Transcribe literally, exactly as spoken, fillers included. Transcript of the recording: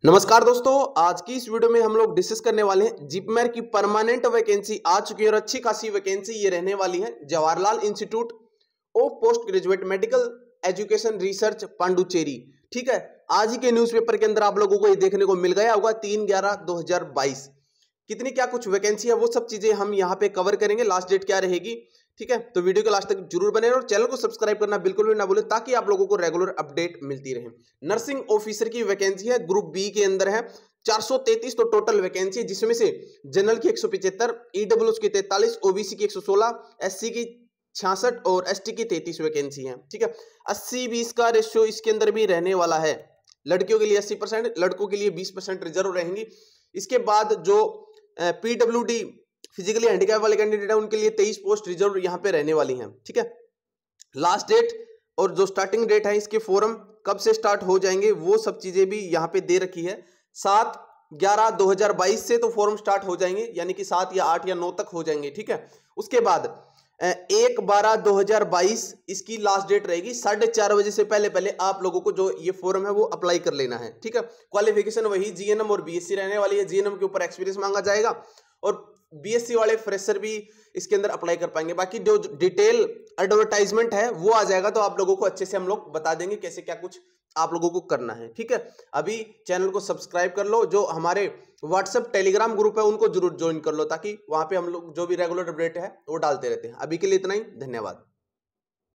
नमस्कार दोस्तों, आज की इस वीडियो में हम लोग डिस्कस करने वाले हैं जिपमेर की परमानेंट वैकेंसी आ चुकी है और अच्छी खासी वैकेंसी ये रहने वाली है Jawaharlal institute of post graduate medical education research Pondicherry. ठीक है, आज ही के न्यूज़पेपर के अंदर आप लोगों को ये देखने को मिल गया होगा तीन ग्यारह दो हजार बाईस कितनी क्या कुछ वैकेंसी है वो सब चीजें हम यहाँ पे कवर करेंगे। लास्ट डेट क्या रहेगी, ठीक है, तो वीडियो के लास्ट तक जरूर बने और चैनल को सब्सक्राइब करना बिल्कुल भी ना भूलें ताकि आप लोगों को रेगुलर अपडेट मिलती रहे। नर्सिंग ऑफिसर की वैकेंसी है, ग्रुप बी के अंदर है, चार सौ तैंतीस तो टोटल वैकेंसी है, जिसमें से जनरल की एक सौ पिछहत्तर, ईडब्ल्यू की तैंतालीस, ओबीसी की एक सौ सोलह, एससी की छियासठ और एसटी की तैंतीस वैकेंसी है। ठीक है, अस्सी बीस का रेशियो इसके अंदर भी रहने वाला है। लड़कियों के लिए अस्सी परसेंट, लड़कों के लिए बीस परसेंट रिजर्व रहेंगी। इसके बाद जो पीडब्ल्यूडी फिजिकली हैंडीकैप वाले कैंडिडेट है उनके लिए तेईस पोस्ट रिजर्व यहाँ पे रहने वाली हैं। ठीक है, लास्ट डेट और जो स्टार्टिंग डेट है इसके फॉर्म कब से स्टार्ट हो जाएंगे वो सब चीजें भी यहाँ पे दे रखी है। सात ग्यारह दो हजार बाईस से तो फॉर्म स्टार्ट हो जाएंगे, यानी कि सात या आठ या नौ तक हो जाएंगे। ठीक है, उसके बाद एक बारह दो हजार बाईस इसकी लास्ट डेट रहेगी। साढ़े चार बजे से पहले पहले आप लोगों को जो ये फॉर्म है वो अप्लाई कर लेना है। ठीक है, क्वालिफिकेशन वही जीएनएम और बीएससी रहने वाली है। जीएनएम के ऊपर एक्सपीरियंस मांगा जाएगा और बीएससी वाले फ्रेशर भी इसके अंदर अप्लाई कर पाएंगे। बाकी जो डिटेल एडवर्टाइजमेंट है वो आ जाएगा तो आप लोगों को अच्छे से हम लोग बता देंगे कैसे क्या कुछ आप लोगों को करना है। ठीक है, अभी चैनल को सब्सक्राइब कर लो, जो हमारे व्हाट्सएप टेलीग्राम ग्रुप है उनको जरूर ज्वाइन कर लो ताकि वहां पे हम लोग जो भी रेगुलर अपडेट है वो डालते रहते हैं। अभी के लिए इतना ही, धन्यवाद।